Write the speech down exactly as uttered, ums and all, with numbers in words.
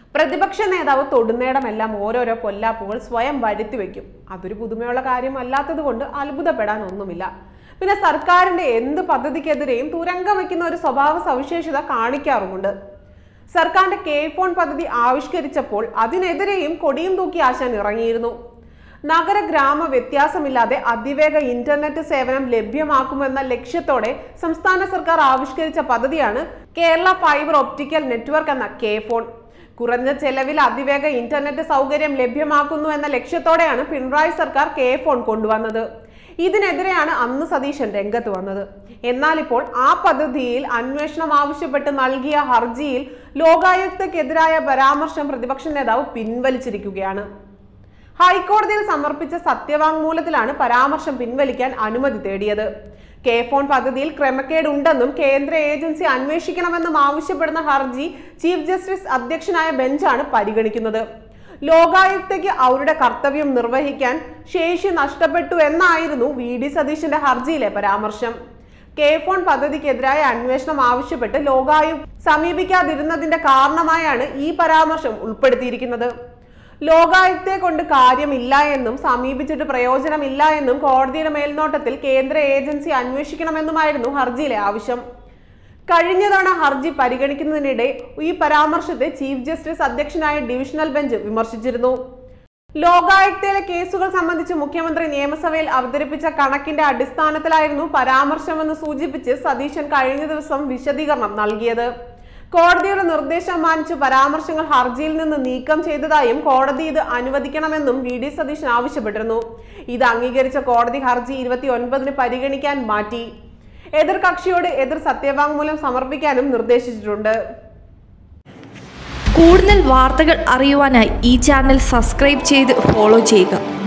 പ്രതിപക്ഷ നേതാവ് തൊടുന്നേടമെല്ലാം ഓരോരോ പൊല്ലാപ്പുകൾ സ്വയം വരുത്തിവെക്കും. അതൊരു പുതുമയുള്ള കാര്യമല്ലാത്തത് കൊണ്ട് അത്ഭുതപ്പെടാൻ ഒന്നുമില്ല. പിന്നെ സർക്കാരിന്റെ എന്ത് പദ്ധതിക്കെതിരെയും തുരങ്കം വയ്ക്കുന്ന ഒരു സ്വഭാവ സവിശേഷത കാണിക്കാറുമുണ്ട്. സർക്കാരിന്റെ കെ ഫോൺ പദ്ധതി ആവിഷ്കരിച്ചപ്പോൾ അതിനെതിരെയും കൊടിയും തൂക്കി ആശാൻ ഇറങ്ങിയിരുന്നു. നഗര ഗ്രാമ വ്യത്യാസമില്ലാതെ അതിവേഗ ഇന്റർനെറ്റ് സേവനം ലഭ്യമാക്കുമെന്ന ലക്ഷ്യത്തോടെ സംസ്ഥാന സർക്കാർ ആവിഷ്കരിച്ച പദ്ധതിയാണ് കേരള ഫൈബർ ഒപ്റ്റിക്കൽ നെറ്റ്വർക്ക് എന്ന കെ ഫോൺ. കുറഞ്ഞ ചെലവിൽ അതിവേഗ ഇന്റർനെറ്റ് സൗകര്യം ലഭ്യമാക്കുന്നു എന്ന ലക്ഷ്യത്തോടെയാണ് പിണറായി സർക്കാർ കെ ഫോൺ കൊണ്ടുവന്നത്. ഇതിനെതിരെയാണ് അന്ന് സതീശൻ രംഗത്ത് വന്നത്. എന്നാൽ ഇപ്പോൾ ആ പദ്ധതിയിൽ അന്വേഷണം ആവശ്യപ്പെട്ട് നൽകിയ ഹർജിയിൽ ലോകായുക്തക്കെതിരായ പരാമർശം പ്രതിപക്ഷ നേതാവ് പിൻവലിച്ചിരിക്കുകയാണ്. ഹൈക്കോടതിയിൽ സമർപ്പിച്ച സത്യവാങ്മൂലത്തിലാണ് പരാമർശം പിൻവലിക്കാൻ അനുമതി തേടിയത്. കെ ഫോൺ പദ്ധതിയിൽ ക്രമക്കേട് ഉണ്ടെന്നും കേന്ദ്ര ഏജൻസി അന്വേഷിക്കണമെന്നും ആവശ്യപ്പെടുന്ന ഹർജി ചീഫ് ജസ്റ്റിസ് അധ്യക്ഷനായ ബെഞ്ചാണ് പരിഗണിക്കുന്നത്. ലോകായുക്തയ്ക്ക് അവരുടെ കർത്തവ്യം നിർവഹിക്കാൻ ശേഷി നഷ്ടപ്പെട്ടു എന്നായിരുന്നു വി ഡി സതീശന്റെ ഹർജിയിലെ പരാമർശം. കെ ഫോൺ പദ്ധതിക്കെതിരായ അന്വേഷണം ആവശ്യപ്പെട്ട് ലോകായുക്ത സമീപിക്കാതിരുന്നതിന്റെ കാരണമായാണ് ഈ പരാമർശം ഉൾപ്പെടുത്തിയിരിക്കുന്നത്. ലോകായുക്തയെ കൊണ്ട് കാര്യമില്ല എന്നും സമീപിച്ചിട്ട് പ്രയോജനമില്ല എന്നും കോടതിയുടെ മേൽനോട്ടത്തിൽ കേന്ദ്ര ഏജൻസി അന്വേഷിക്കണമെന്നുമായിരുന്നു ഹർജിയിലെ ആവശ്യം. കഴിഞ്ഞ തവണ ഹർജി പരിഗണിക്കുന്നതിനിടെ ഈ പരാമർശത്തെ ചീഫ് ജസ്റ്റിസ് അധ്യക്ഷനായ ഡിവിഷണൽ ബെഞ്ച് വിമർശിച്ചിരുന്നു. ലോകായുക്തയിലെ കേസുകൾ സംബന്ധിച്ച് മുഖ്യമന്ത്രി നിയമസഭയിൽ അവതരിപ്പിച്ച കണക്കിന്റെ അടിസ്ഥാനത്തിലായിരുന്നു പരാമർശമെന്ന് സൂചിപ്പിച്ച് സതീശൻ കഴിഞ്ഞ ദിവസം വിശദീകരണം നൽകിയത്. കോടതിയുടെ നിർദ്ദേശം മാനിച്ച് പരാമർശങ്ങൾ ഹർജിയിൽ നിന്ന് നീക്കം ചെയ്തതായും കോടതി ഇത് അനുവദിക്കണമെന്നും വി ഡി സതീശൻ ആവശ്യപ്പെട്ടിരുന്നു. ഇത് അംഗീകരിച്ച കോടതി ഹർജി ഇരുപത്തി ഒൻപതിന് പരിഗണിക്കാൻ മാറ്റി. എതിർ കക്ഷിയോട് എതിർ സത്യവാങ്മൂലം സമർപ്പിക്കാനും നിർദ്ദേശിച്ചിട്ടുണ്ട്. കൂടുതൽ വാർത്തകൾ അറിയുവാനായി ഈ ചാനൽ സബ്സ്ക്രൈബ് ചെയ്ത് ഫോളോ ചെയ്യുക.